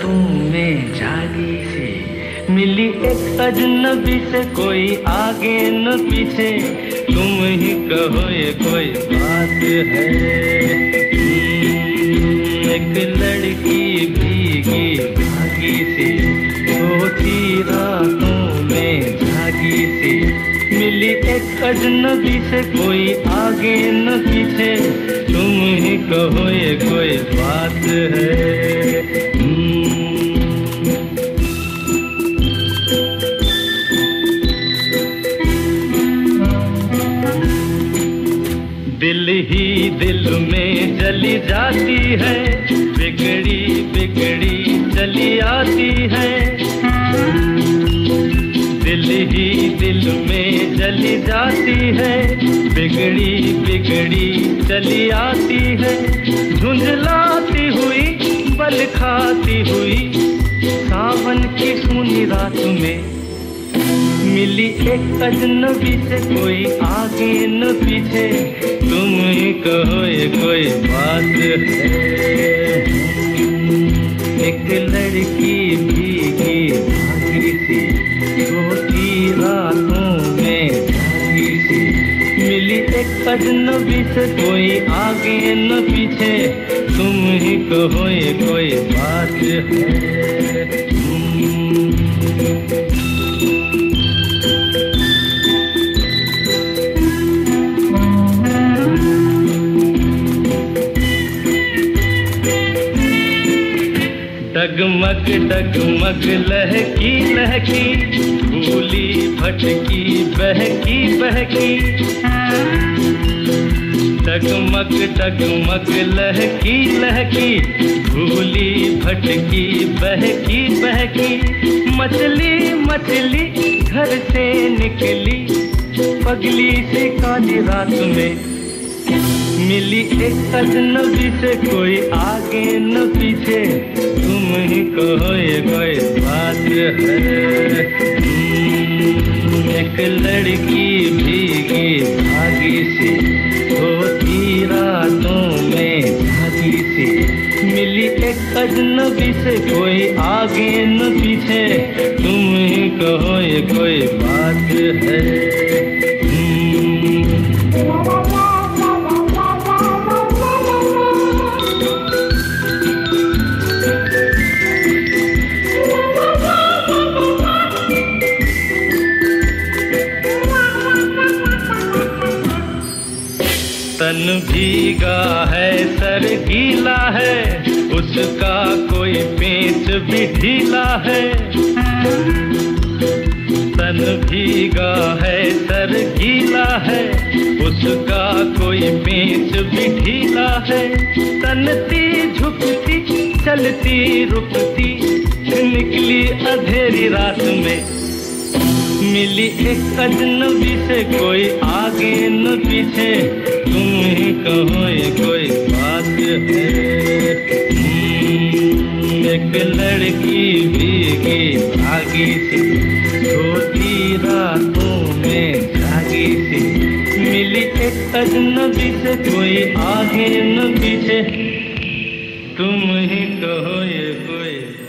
रातों में जागी सी मिली एक अजनबी से, कोई आगे न पीछे, तुम ही कहो ये कोई बात है। एक लड़की भीगी भागी सी सोती रातों में जागी सी मिली एक अजनबी से, कोई आगे न पीछे, तुम ही कहो ये कोई बात है। दिल ही दिल में जली जाती है, बिगड़ी बिगड़ी चली आती है। दिल ही दिल में जली जाती है, बिगड़ी बिगड़ी चली आती है। झुंझलाती हुई बल खाती हुई सावन की सुनी रात में मिली एक अजनबी से, कोई आगे न पीछे, तुम ही कहो ये कोई बात है। एक लड़की भीगी भागी सी सोती रातों में जागी सी मिली एक अजनबी से, कोई आगे न पीछे, तुम ही कहो ये कोई बात है। डगमग डगमग लहकी लहकी भूली भटकी बहकी बहकी। डगमग डगमग लहकी लहकी भूली भटकी बहकी बहकी। मछली मछली घर से निकली पगली से काली रात में मिली एक अजनबी से, कोई आगे न पीछे, तुम ही कहो ये कोई बात है। एक लड़की भीगी भागी सी सोती रातों में जागी सी मिली एक अजनबी से, कोई आगे न पीछे, तुम ही कहो ये कोई बात है। तन भीगा है सर गीला है, उसका कोई पेच भी ढीला है। तन भीगा है सर गीला है, उसका कोई पेच भी ढीला है। तनती झुकती चलती रुकती निकली अंधेरी रात में मिली एक अजनबी से, कोई आगे न पीछे, तुम ही कहो ये कोई बात है। एक लड़की भीगी भागी सी सोती रातों में जागी सी मिली एक अजनबी से, कोई आगे न पीछे, तुम ही कहो ये कोई